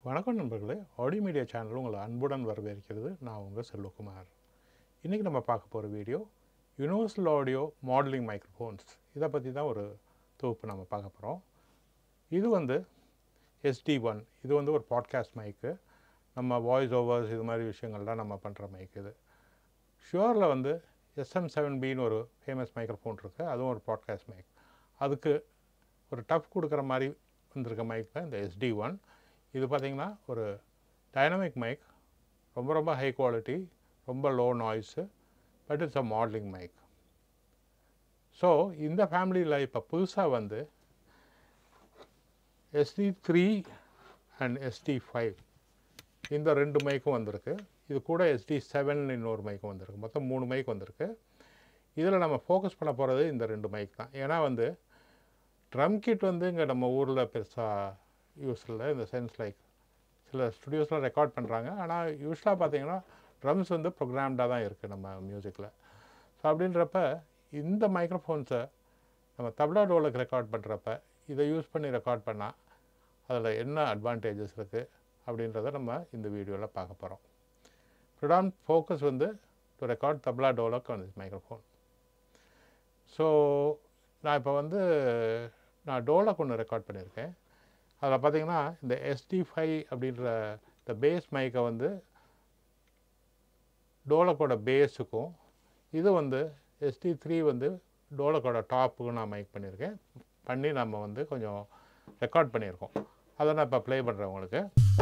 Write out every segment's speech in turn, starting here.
வணக்கம் நண்பர்களே, audio media channel உங்களை அன்புடன் வரவேற்கிறது. நான் உங்கள் செல்வகுமார். இன்றைக்கி நம்ம பார்க்க போகிற video universal audio modeling microphones. இதை பற்றி தான் ஒரு தொகுப்பு நம்ம பார்க்க போகிறோம். இது வந்து SD1. இது வந்து ஒரு பாட்காஸ்ட் மைக்கு. நம்ம வாய்ஸ் ஓவர்ஸ் இது மாதிரி விஷயங்கள்லாம் நம்ம பண்ணுற மைக் இது. ஷுவரில் வந்து SM7Bன்னு ஒரு ஃபேமஸ் மைக்ரோஃபோன் இருக்குது. அதுவும் ஒரு பாட்காஸ்ட் மைக். அதுக்கு ஒரு டஃப் கொடுக்குற மாதிரி வந்திருக்க மைக் தான் இந்த SD1. இது பார்த்திங்கன்னா ஒரு டைனமிக் மைக், ரொம்ப ஹை குவாலிட்டி, ரொம்ப low noise, but it's a modeling mic. So இந்த ஃபேமிலியில் இப்போ புதுசாக வந்து SD3 அண்ட் SD5 இந்த ரெண்டு மைக்கும் வந்திருக்கு. இது கூட SD7 இன்னொரு மைக்கும் வந்திருக்கு. மொத்தம் 3 மைக் வந்திருக்கு. இதில் நம்ம ஃபோக்கஸ் பண்ண போகிறது இந்த ரெண்டு மைக் தான். ஏன்னா வந்து ட்ரம் கிட் வந்து இங்கே நம்ம ஊரில் பெருசாக யூஸ் இல்லை. இந்த சென்ஸ் லைக் சில ஸ்டுடியோஸில் ரெக்கார்ட் பண்ணுறாங்க. ஆனால் யூஸ்வலாக பார்த்தீங்கன்னா ட்ரம்ஸ் வந்து ப்ரோக்ராம்டாக தான் இருக்குது நம்ம மியூசிக்கில். ஸோ அப்படின்றப்ப இந்த மைக்ரோஃபோன்ஸை நம்ம தப்லா டோலுக்கு ரெக்கார்ட் பண்ணுறப்ப இதை யூஸ் பண்ணி ரெக்கார்ட் பண்ணால் அதில் என்ன அட்வான்டேஜஸ் இருக்குது அப்படின்றத நம்ம இந்த வீடியோவில் பார்க்க போகிறோம். ப்ரிடாமினன்ட் ஃபோக்கஸ் வந்து to record tabla dholak on this microphone. So நான் இப்போ வந்து டோலக் ஒன்று ரெக்கார்ட் பண்ணியிருக்கேன். அதில் பார்த்திங்கன்னா இந்த SD5 அப்படின்ற இந்த பேஸ் மைக்கை வந்து டோலக்கோட பேஸுக்கும், இது வந்து SD3 வந்து டோலக்கோட டாப்புக்கும் நான் மைக் பண்ணி நம்ம வந்து கொஞ்சம் ரெக்கார்ட் பண்ணியிருக்கோம். அதை நான் இப்போ ப்ளே பண்ணுறேன் உங்களுக்கு.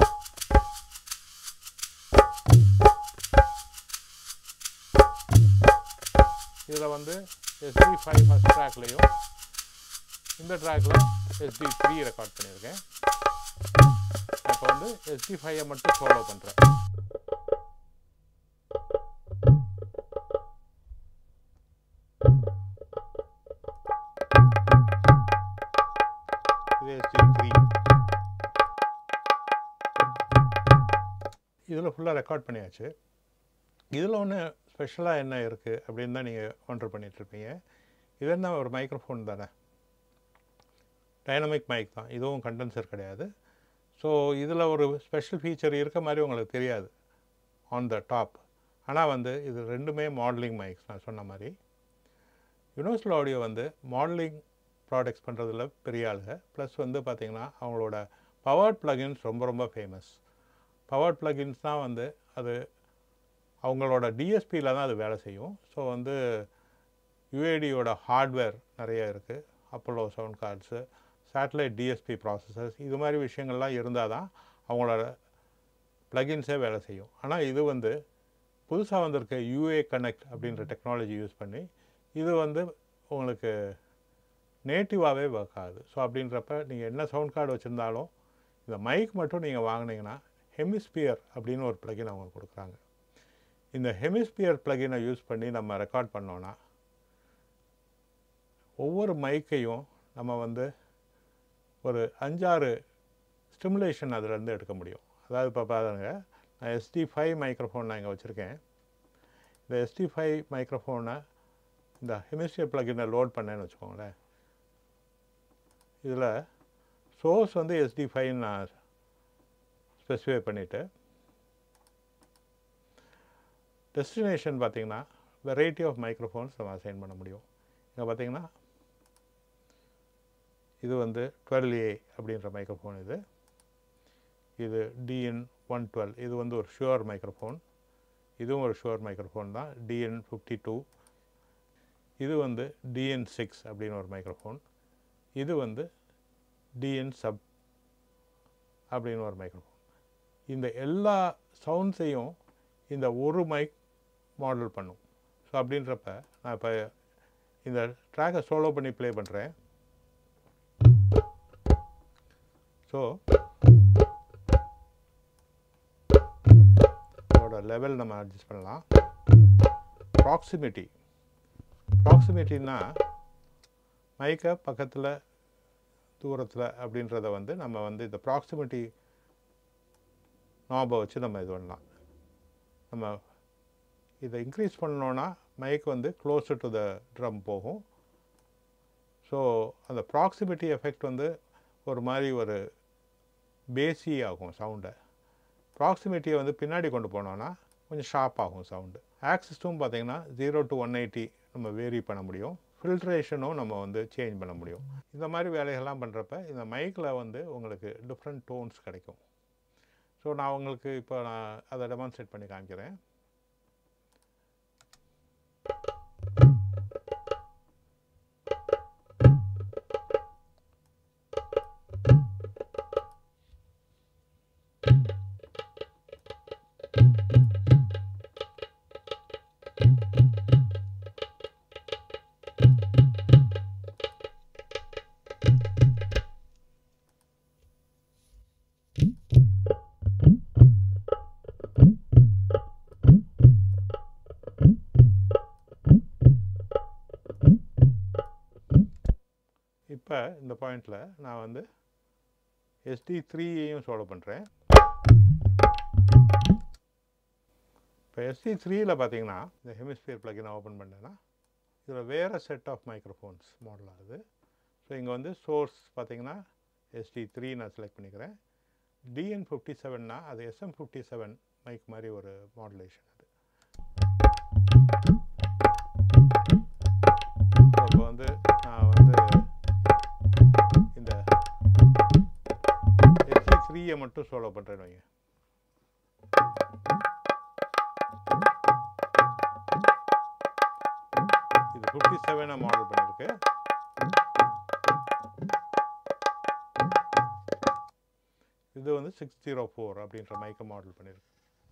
இதில் வந்து SD5 ஃபஸ்ட் ட்ராக்லேயும் இந்த ட்ராக்கில் SD3 ரெக்கார்ட் பண்ணியிருக்கேன். இப்போ வந்து SD5 மட்டும் சோலோ பண்ணுறேன். இது SD3. இதில் ஃபுல்லாக ரெக்கார்ட் பண்ணியாச்சு. இதில் ஒன்று ஸ்பெஷலாக என்ன இருக்குது அப்படின்னு தான் நீங்கள் ஒன்டர் பண்ணிகிட்ருப்பீங்க. இது என்ன ஒரு மைக்ரோஃபோன் தானே, டைனமிக் மைக் தான். இதுவும் கண்டென்சர் கிடையாது. ஸோ இதில் ஒரு ஸ்பெஷல் ஃபீச்சர் இருக்க மாதிரி உங்களுக்கு தெரியாது ஆன் த டாப். ஆனால் வந்து இது ரெண்டுமே மாடலிங் மைக்ஸ். நான் சொன்ன மாதிரி யுனிவர்சல் ஆடியோ வந்து மாடலிங் ப்ராடக்ட்ஸ் பண்ணுறதுல பெரிய ஆளுங்க. ப்ளஸ் வந்து பார்த்திங்கன்னா அவங்களோட பவர்ட் ப்ளகின்ஸ் ரொம்ப ஃபேமஸ். பவர்ட் ப்ளகின்ஸ் தான் வந்து அது அவங்களோட டிஎஸ்பியில் தான் அது வேலை செய்யும். ஸோ வந்து யுஏடியோட ஹார்ட்வேர் நிறைய இருக்குது. Apollo sound cards, satellite DSP processors, இது மாதிரி விஷயங்கள்லாம் இருந்தால் தான் அவங்களோட ப்ளகின்ஸே வேலை செய்யும். ஆனால் இது வந்து புதுசாக வந்திருக்க UA கனெக்ட் அப்படின்ற டெக்னாலஜி யூஸ் பண்ணி இது வந்து உங்களுக்கு நேட்டிவாகவே ஒர்க் ஆகுது. ஸோ அப்படின்றப்ப நீங்கள் என்ன சவுண்ட் கார்டு வச்சுருந்தாலும் இந்த மைக் மட்டும் நீங்கள் வாங்கினீங்கன்னா ஹெமிஸ்பியர் அப்படின்னு ஒரு ப்ளகின் அவங்க கொடுக்குறாங்க. இந்த ஹெமிஸ்பியர் ப்ளகினை யூஸ் பண்ணி நம்ம ரெக்கார்ட் பண்ணோன்னா ஒவ்வொரு மைக்கையும் நம்ம வந்து ஒரு 5-6 ஸ்டிமுலேஷன் அதிலேருந்து எடுக்க முடியும். அதாவது இப்போ பாருங்க, நான் SD5 மைக்ரோஃபோன் நான் இங்கே வச்சுருக்கேன். இந்த SD5 மைக்ரோஃபோனை இந்த ஹெமிஸ்பியர் ப்ளகினை லோட் பண்ணேன்னு வச்சுக்கோங்களேன். இதில் சோர்ஸ் வந்து SD5 நான் ஸ்பெசிஃபை பண்ணிவிட்டு, டெஸ்டினேஷன் பார்த்திங்கன்னா வெரைட்டி ஆஃப் மைக்ரோஃபோன்ஸ் நம்ம அசைன் பண்ண முடியும். இங்கே பார்த்திங்கன்னா இது வந்து 12A அப்படின்ற மைக்ரோஃபோன். இது DN112. இது வந்து ஒரு ஷுவர் மைக்ரோஃபோன். இதுவும் ஒரு ஷுவர் மைக்ரோஃபோன் தான், DN52. இது வந்து DN6 அப்படின்னு ஒரு மைக்ரோஃபோன். இது வந்து DN sub அப்படின்னு ஒரு மைக்ரோஃபோன். இந்த எல்லா சவுண்ட்ஸையும் இந்த ஒரு மைக் மாடல் பண்ணும். ஸோ அப்படின்றப்ப நான் இப்போ இந்த ட்ராக்கை சோலோ பண்ணி ப்ளே பண்ணுறேன். ஸோ அதோட லெவல் நம்ம அட்ஜஸ்ட் பண்ணலாம். ப்ராக்சிமிட்டின்னா மைக்கை பக்கத்தில் தூரத்தில் அப்படின்றத வந்து நம்ம வந்து இந்த ப்ராக்சிமிட்டி நாபை வச்சு நம்ம இது பண்ணலாம். நம்ம இதை இன்க்ரீஸ் பண்ணோன்னா மைக் வந்து க்ளோஸர் டு த ட்ரம் போகும். ஸோ அந்த ப்ராக்சிமிட்டி எஃபெக்ட் வந்து ஒரு மாதிரி ஒரு பேஸி ஆகும் சவுண்டை. ப்ராக்சிமிட்டியை வந்து பின்னாடி கொண்டு போனோன்னா கொஞ்சம் ஷார்ப் ஆகும் சவுண்டு. ஆக்சிஸும் பார்த்திங்கன்னா 0 to 180 நம்ம வேரி பண்ண முடியும். ஃபில்ட்ரேஷனும் நம்ம வந்து சேஞ்ச் பண்ண முடியும். இந்த மாதிரி வேலைகள்லாம் பண்ணுறப்ப இந்த மைக்கில் வந்து உங்களுக்கு டிஃப்ரெண்ட் டோன்ஸ் கிடைக்கும். ஸோ நான் உங்களுக்கு இப்போ நான் அதை டெமான்ஸ்ட்ரேட் பண்ணி காமிக்கிறேன். இப்போ இந்த பாயிண்டில் நான் வந்து SD3ஐயும் சோலோ பண்ணுறேன். இப்போ SD3யில் பார்த்தீங்கன்னா இந்த ஹெமிஸ்பியர் பிளக்கினை ஓப்பன் பண்ணேன்னா இதில் வேறு செட் ஆஃப் மைக்ரோஃபோன்ஸ் மாடல் ஆகுது. ஸோ இங்கே வந்து சோர்ஸ் பார்த்தீங்கன்னா SD3 நான் செலக்ட் பண்ணிக்கிறேன். DN57னா அது SM57 மைக் மாதிரி ஒரு மாடுலேஷன் அது. இப்போ வந்து நான் வந்து இந்த SD3ஐ மட்டும் சோலோ பண்ணுறேன்னு வைங்க. இது 57 மாடல் பண்ணியிருக்கு. இது வந்து 604 அப்படின்ற மைக்கை மாடல் பண்ணியிருக்கு.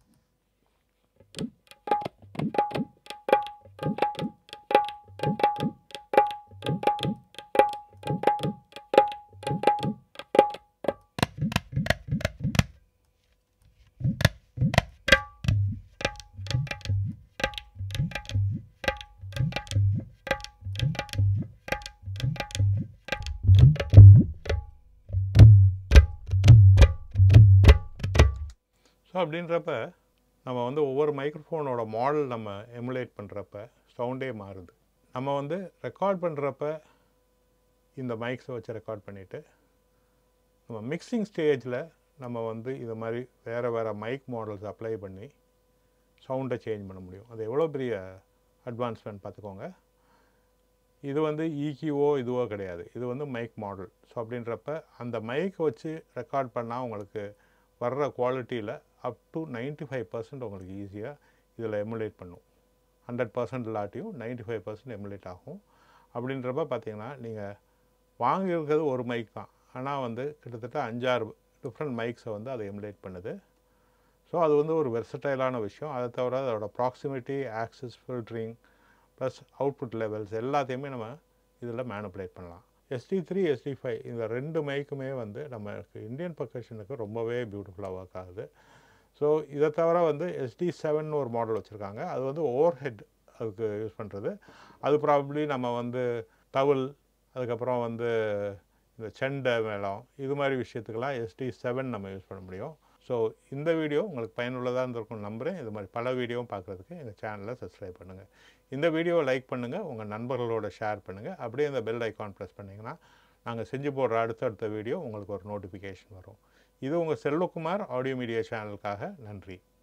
ஸோ அப்படின்றப்ப நம்ம வந்து ஒவ்வொரு மைக்ரோஃபோனோட மாடல் நம்ம எமுலேட் பண்ணுறப்ப சவுண்டே மாறுது. நம்ம வந்து ரெக்கார்ட் பண்ணுறப்ப இந்த மைக்ஸை வச்சு ரெக்கார்ட் பண்ணிவிட்டு நம்ம மிக்சிங் ஸ்டேஜில் நம்ம வந்து இது மாதிரி வேறு மைக் மாடல்ஸ் அப்ளை பண்ணி சவுண்டை சேஞ்ச் பண்ண முடியும். அது எவ்வளோ பெரிய அட்வான்ஸ்மெண்ட் பார்த்துக்கோங்க. இது வந்து EQஓ இதுவோ கிடையாது, இது வந்து மைக் மாடல். ஸோ அப்படின்றப்ப அந்த மைக்கை வச்சு ரெக்கார்ட் பண்ணால் உங்களுக்கு வர்ற குவாலிட்டியில் அப் டு 95% உங்களுக்கு ஈஸியாக இதில் எமுலேட் பண்ணும். 100% இல்லாட்டியும் 95% எமுலேட் ஆகும். அப்படின்றப்ப பார்த்தீங்கன்னா நீங்கள் வாங்கியிருக்கிறது ஒரு மைக் தான், ஆனால் வந்து கிட்டத்தட்ட 5-6 டிஃப்ரெண்ட் மைக்ஸை வந்து அதை எமுலேட் பண்ணுது. ஸோ அது வந்து ஒரு வெர்சடைலான விஷயம். அதை தவிர அதோட proximity, axis, filtering plus output levels எல்லாத்தையுமே நம்ம இதில் மேனிப்புலேட் பண்ணலாம். SD3, SD5 இந்த 2 மைக்குமே வந்து நமக்கு இந்தியன் பர்கஷனுக்கு ரொம்பவே பியூட்டிஃபுல்லாக ஒர்க் ஆகுது. ஸோ இதை தவிர வந்து SD7 ஒரு மாடல் வச்சுருக்காங்க. அது வந்து ஓவர் ஹெட் அதுக்கு யூஸ் பண்ணுறது. அது ப்ராபப்ளி நம்ம வந்து தவில், அதுக்கப்புறம் வந்து இந்த செண்டை மேளம், இது மாதிரி விஷயத்துக்கெல்லாம் SD7 நம்ம யூஸ் பண்ண முடியும். ஸோ இந்த வீடியோ உங்களுக்கு பயனுள்ளதாக இருந்திருக்கும்னு நம்புகிறேன். இது மாதிரி பல வீடியோவும் பார்க்குறதுக்கு எங்கள் சேனலை சப்ஸ்கிரைப் பண்ணுங்கள். இந்த வீடியோவை லைக் பண்ணுங்கள், உங்கள் நண்பர்களோட ஷேர் பண்ணுங்கள். அப்படியே இந்த பெல் ஐக்கான் ப்ரெஸ் பண்ணிங்கன்னா நாங்கள் செஞ்சு போடுற அடுத்தடுத்த வீடியோ உங்களுக்கு ஒரு நோட்டிஃபிகேஷன் வரும். இது உங்கள் செல்வகுமார் ஆடியோ மீடியா சேனலுக்காக. நன்றி.